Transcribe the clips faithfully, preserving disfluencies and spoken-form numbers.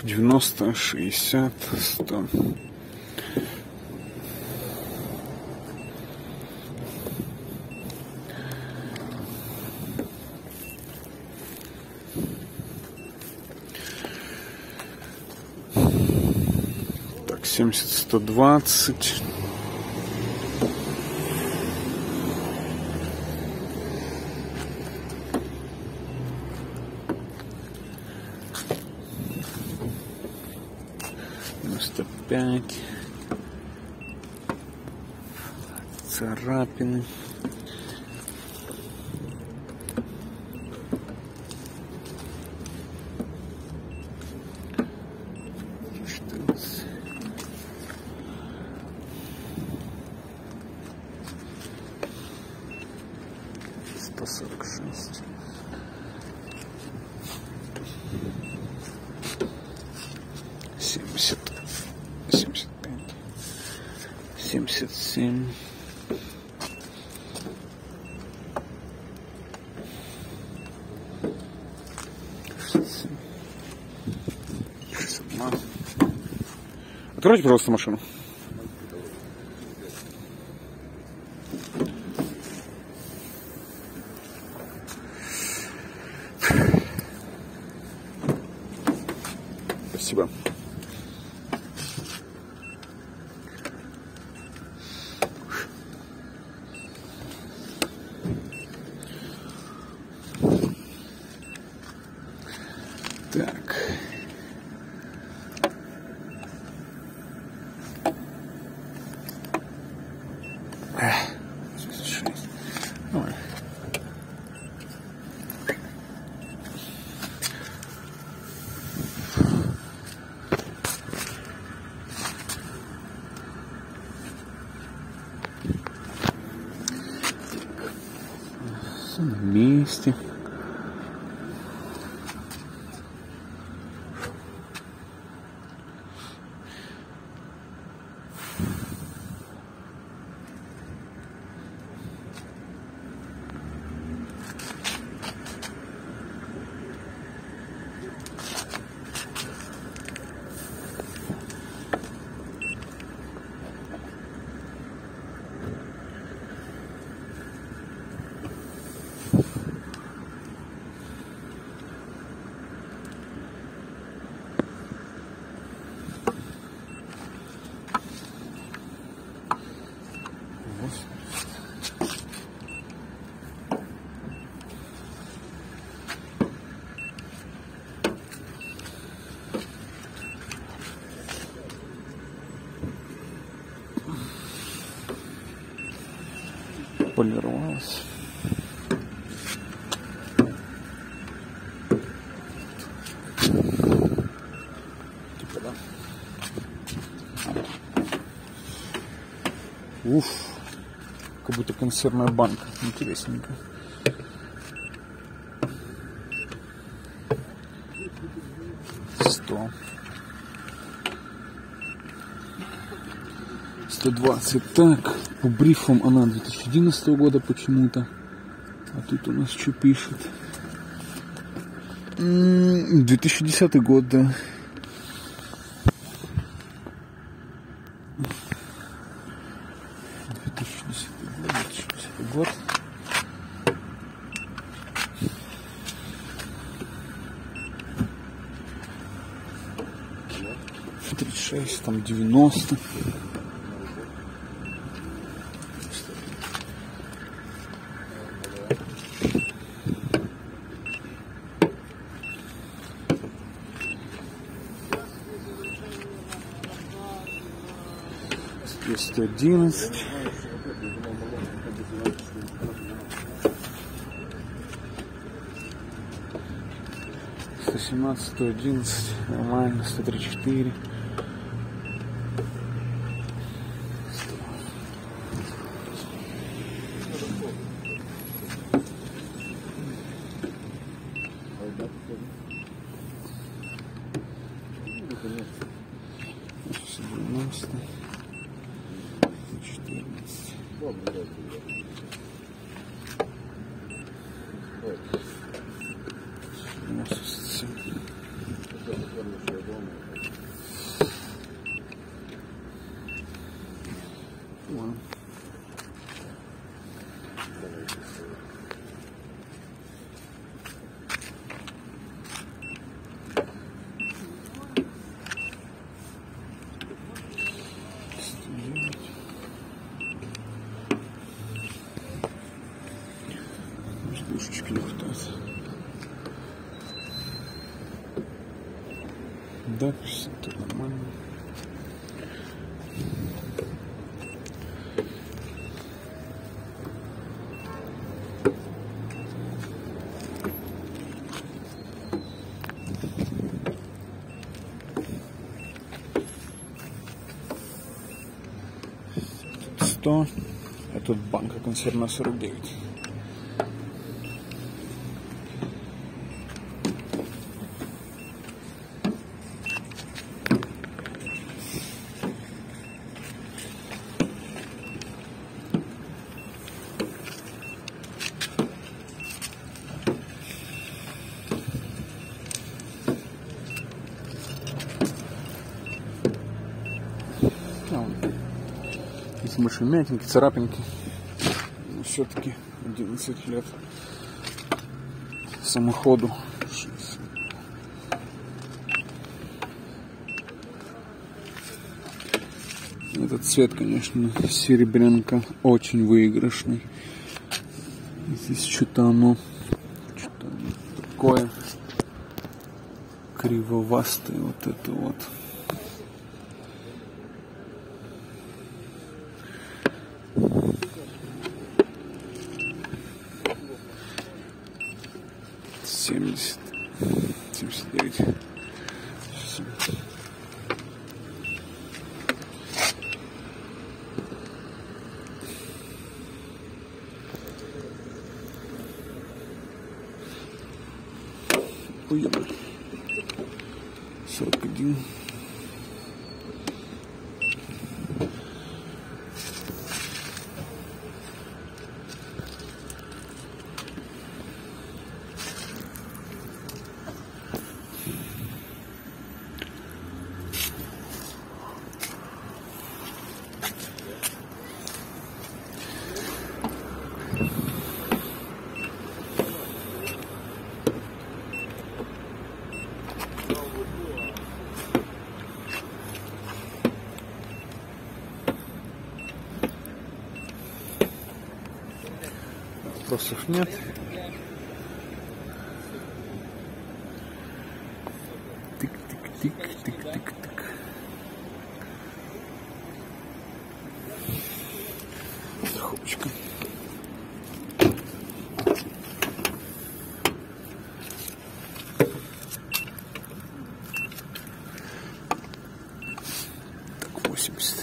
девяносто, шестьдесят, сто. Так, семьдесят, сто двадцать. девяносто пять. Царапины. сто сорок шесть. семьдесят. семьдесят пять. семьдесят семь. шестьдесят семь. шестьдесят два. Откройте, пожалуйста, машину. Спасибо. Так. Давай. Все на месте. Полировалась. Типа, да? Уф, как будто консервная банка. Интересненько. Сто. сто двадцать. Так, по брифам она две тысячи одиннадцатого года почему-то. А тут у нас что пишет? две тысячи десятый год, да. две тысячи десятый год. тридцать шесть, там девяносто. двести одиннадцать. сто семнадцать, сто одиннадцать. Нормально. сто тридцать четыре. девяносто. четырнадцать. девяносто семь. нормально. Душечки не хватает. Да, все это нормально. сто, а тут банка консервная сорок девять. Если больше мятинки, царапинки, но все-таки одиннадцать лет самоходу. Этот цвет, конечно, серебрянка очень выигрышный. Здесь что-то оно, что-то оно такое кривовастое, вот это вот. семьдесят, семьдесят девять. Ой, сорок один. Вопросов нет. Тык-тык-тык-тык-тык-тык. Страховочка. Так, восемьдесят.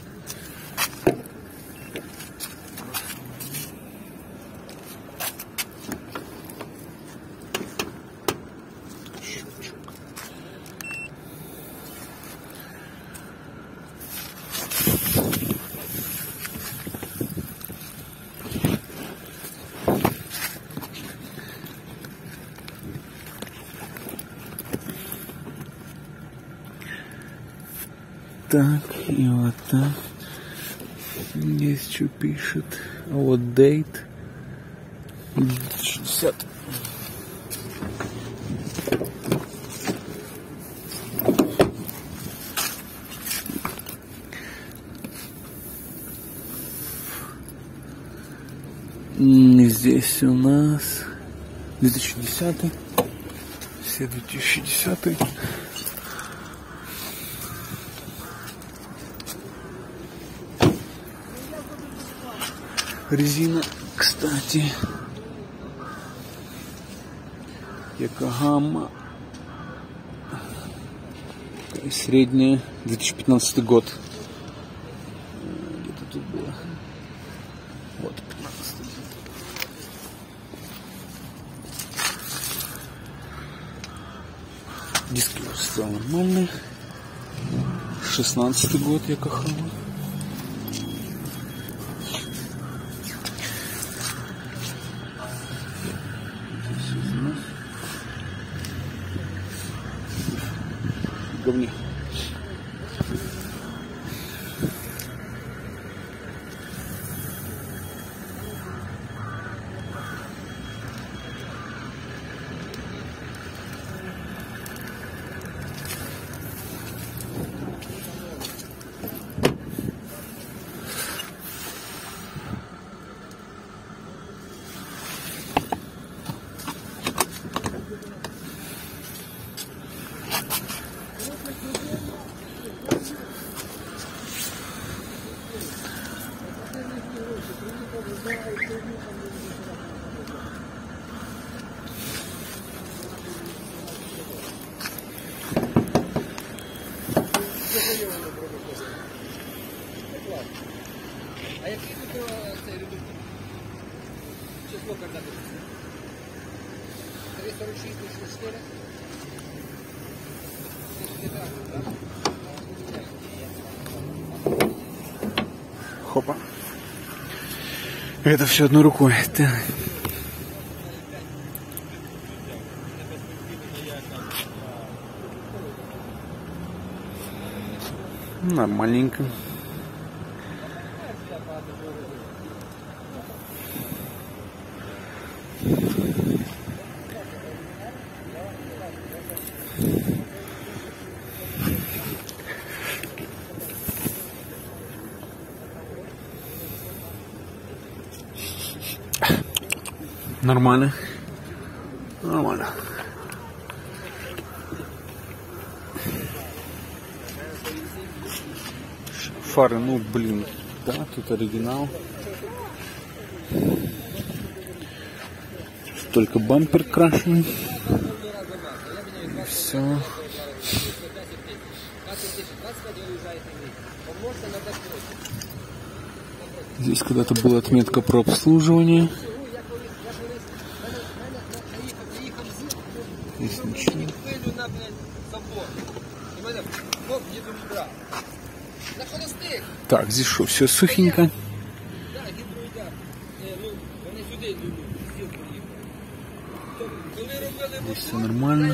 Так, и вот так. Здесь что пишет. А вот date. шестьдесят. Здесь у нас две тысячи десятый. Все две тысячи десятый. Резина, кстати, Якогама, средняя, две тысячи пятнадцатый год. Где-то тут было. Вот, пятнадцатый. Диски стал нормальный. шестнадцатый год Якогама. Говни. А який тут цей редуктор? Число коли пишеться? три сорок шість шістдесят чотири? Хопа. Это все одной рукой. Так. Нормальненько. Нормально. Нормально. Фары, ну блин, да, тут оригинал. Только бампер крашеный. Все. Здесь когда-то была отметка про обслуживание. Здесь ничего. Так, здесь что, все сухенько. Здесь все нормально.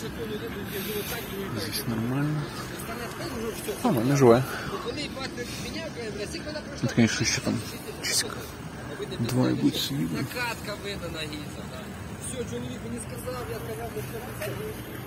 Здесь нормально. Нормально, живая. Это, конечно, еще там часик два и будет все видно. Накатка видно на гіця. Все, чоловік мені сказав, я сказав, що це.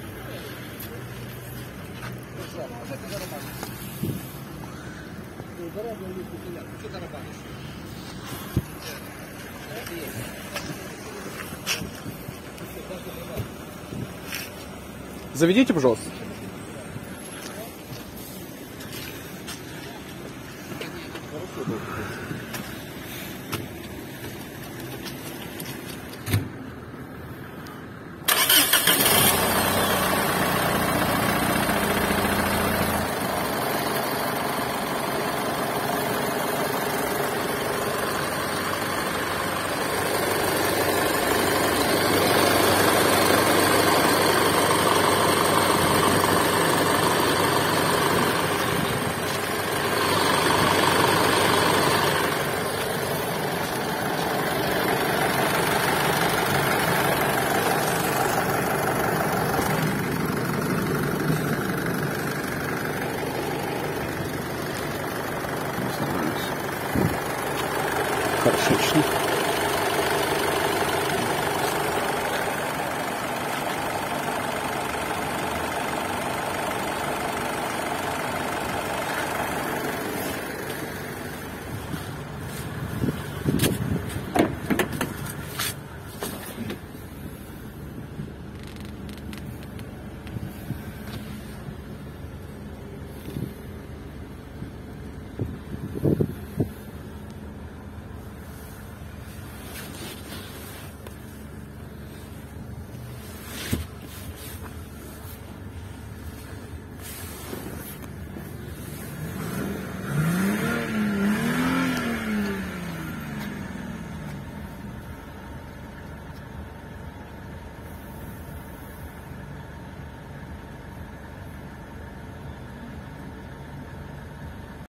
А що ти зарабатиш? Що ти зарабатиш? Заведите, пожалуйста. Хорошечно.